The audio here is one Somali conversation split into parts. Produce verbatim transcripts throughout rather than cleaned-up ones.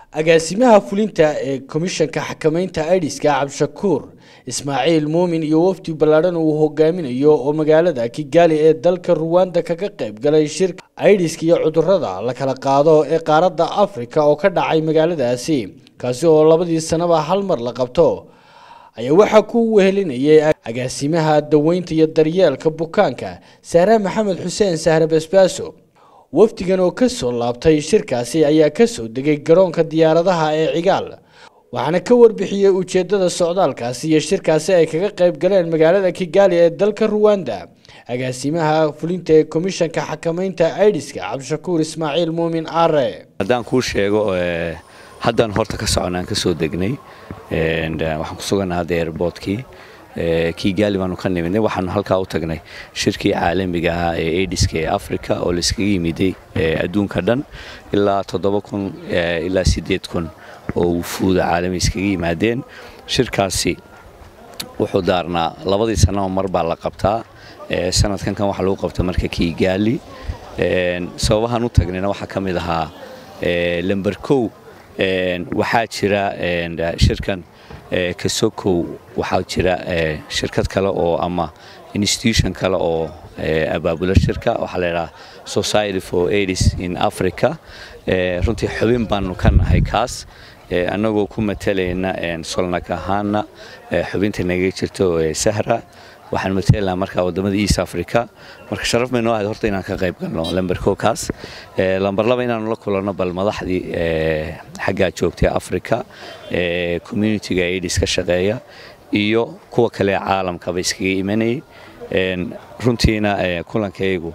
agaasimaha fulinta ee komishanka xakamaynta AIDS-ka Cabdishakuur Ismaaciil Muumin iyo wafdi ballaaran uu hogaaminayo oo magaalada Kigali ee dalka Rwanda kaga qayb galay shirka AIDS iyo cudurrada la kala qaado ee qaaradda Afrika oo ka dhacay magaaladaasi kaasi oo labadii sanaba hal mar la qabto ayaa waxa ku wehelinayay agaasimaha daweynta iyo daryeelka bukaanka Sahra Maxamed Xuseen Sahra Basbaaso wafdigan oo ka soo laabtay shirkaasi ayaa ka soo degay garoonka diyaaradaha ee Cigaal waxaana ka warbixiyay ujeedada socdaalkaasi iyo shirkaasi ay kaga qayb galeen magaalada Kigali ee dalka Rwanda agaasimaha fulinta ee komishanka xakamaynta AIDS-ka Cabdishakuur Ismaaciil Muumin Are haddaan ku sheego haddaan horta ka soconaan ka soo degnay and waxaan ku suganahay airportkii Kigali baanu ka nimidnay waxaan halka u tagnay shirkii caalamiga ah ee AIDS-ka ee Afrika oo la iskaga yimiday adduunka dhan ilaa toddoba kun ilaa siddeed kun oo wufuud caalami iskaga yimaadeen shirkaasi wuxuu daarnaa labadii sano mar baa la qabtaa sanadkan kan waxa lagu qabtay marka Kigali sababahan u tagnayna waxa kamid ahaa lambar kow waxaa jira shirkan kasokow waxaa jira shirkad kale oo ama institution kale oo abaabula shirka waxa la yiraahdaa Society for AIDS in Africa runtii xubin baanu ka nahay kaas anagoo ku matalayna solnaka ahaana xubinta naga jirto Sahra waxaan matalaynaa marka wadamada East Africa marka sharaf meeno ah horta inaan ka qayb galno lambar kow kaas lambar laba inaan la kulano bal madaxdii xagga joogtay Africa community-ga AIDS ka shaqeeya iyo kuwa kale caalamka ba iskaga imanay runtiina kulankaygu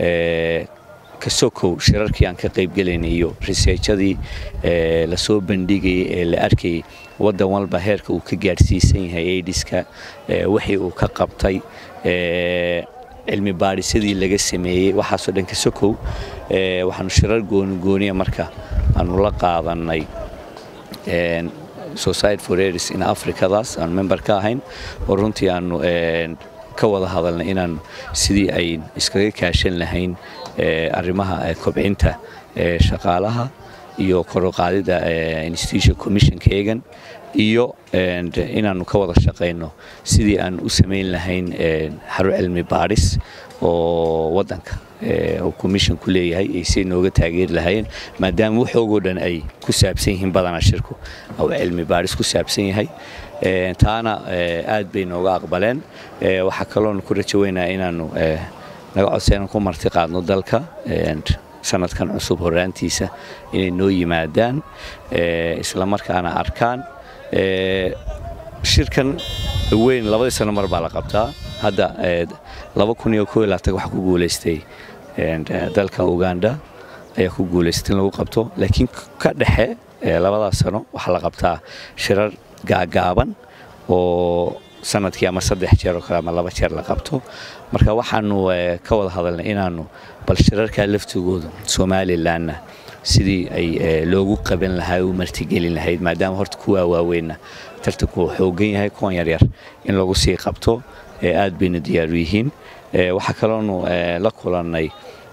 kasokow shirarkii aan ka qayb galeynay iyo researchadii la soo bandhigay ee la arkay wadan walba heerka uu ka gaarsiisan yahay AIDS-ka wixii uu ka qabtay cilmi baadhisidii laga sameeyay waxa soo dhan kasokow waxaanu shirar gooni gooniya marka aanu la qaadanay Society for AIDS in Africa daas aan member ka ahayn oo runtii aanu ka wada hadalna inaan sidii ay iskaga kaashan lahayn arrimaha kobcinta shaqaalaha iyo kor u qaadida institution commission keegan iyo inaanu ka wada shaqeyno sidii aan u sameyn lahayn xarun cilmi baadhis oo wadanka oo commission ku leeyahay ay si nooga taageer lahayn maadaama waxoogo dhan ay ku saabsan yihiin badana shirku oo cilmi baadhis ku saabsan yahay taana aad bay nooga aqbaleen waxa kale oo ku rajaweynaa inaanu naga codsan ku marti qaadno dalka sanadkan cusub horaantiisa inay noo yimaadaan isla markaana arkaan shirkan weyn labadii sano mar baa la qabtaa hadda laba kun iyo kow iyo labaatan waxa ku guuleystay dalka Uganda ayaa ku guuleystay lagu qabto laakiin ka dhaxe labada sano waxa la qabtaa shirar gaagaaban oo sanadkii ama saddex jeer oo kale ama laba jeer la qabto marka waxaanu ka wada hadalnay inaanu bal shirarka laftigooda Somaliland sidii ay loogu qaban lahaa oo martigelin lahayd maadaama horta kuwa waaweyn tartanku xoogan yahay kuwan yar yar in lagu sii qabto aad bayna diyaar u yihiin waxa kale oo la kulanay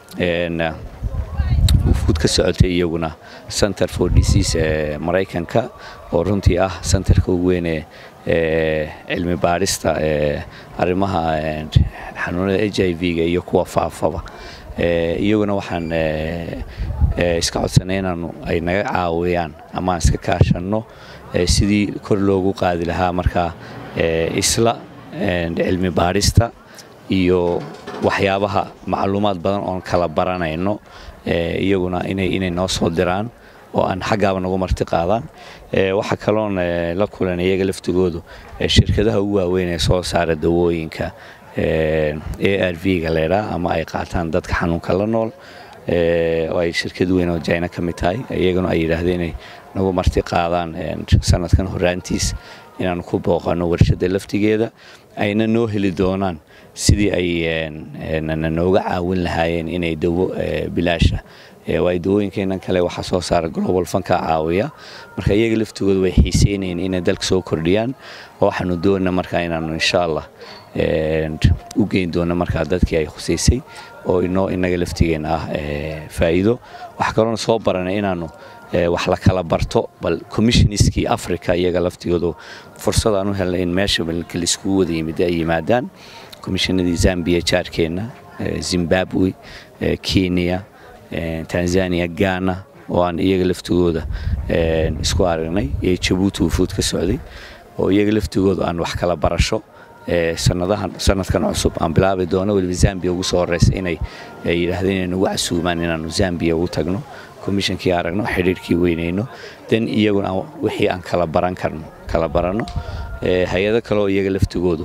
wufuud ka socotay iyaguna Center for Disease Mareykanka oo runtii ah centerka ugu weyn ee cilmi baarista arrimaha xanuunada H I V-ga iyo kuwa faafaba iyaguna waxaan iska codsanay inaanu ay naga caawiyaan ama iska kaashano sidii kor loogu qaadi lahaa marka isla cilmi baarista iyo waxyaabaha macluumaad badan oo kala baranayno iyaguna inay inay noo soo diraan oo aan xagaaba nagu marti qaadaan waxa kale oo la kulanay iyaga laftigoodu shirkadaha ugu waaweyn ee soo saara dawooyinka A R V-ga leeyahay ama ay qaataan dadka xanuunka la nool oo ay shirkad weyn oo China ka mid tahay iyaguna ay yiraahdeen inay nagu marti qaadaan sanadkan horaantiis inaan ku booqano warshada laftigeeda ayna noo heli doonaan sidii ay nooga caawin lahaayeen inay dawo bilaasha way dawooyinkeena kale waxa soo saara Global Fund ka caawiya marka iyaga laftigooda way xiiseynayeen inay dalka soo kordhiyaan waxaanu doonaa marka inaanu insha Allah u geyn doona marka dadkii ay khuseysay oo inoo inaga laftigeena ah faa'iido wax kale oo soo baranay inaanu wax la kala barto bal commissioniskii Africa iyaga laftigoodu fursad aan u helnay in meesha kala isku wada yimid ay yimaadaan commissionadii Zambia jaarkeena Zimbabwe Kenya Tanzania Ghana oo aan iyaga laftigooda isku aragnay ee Djibouti wufuud ka socday oo iyaga laftigooda aan wax kala barasho sanadahan sanadkan cusub aan bilaabi doono waliba Zambia ugu soo horeysay inay yiraahdeen inay ugu casuumaan inaan Zambia u tagno commissionkii aragno xiriirkii weyneyno dan iyaguna wixii aan kala baran karno kala barano hay'ado kale oo iyaga laftigoodu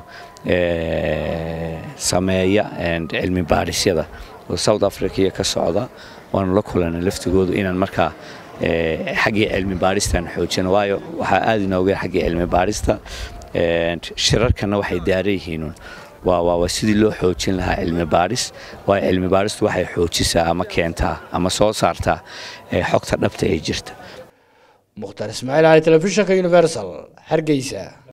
sameeya cilmi baarisyada oo South Africa ka socda waan la kulanay laftigoodu inaan markaa xagga cilmi baaristan xoojino waayo waxa aad inooga xagga cilmi baarista shirarkana waxay daarayhiin waa waa sidii loo xoojin lahaa cilmi baaris waa cilmi baaristu waxay xoojisaa ama keentaa ama soo saartaa xogta dhabta ee jirta Mukhtar Ismaaciil, Telefishinka Universal, Hargeysa.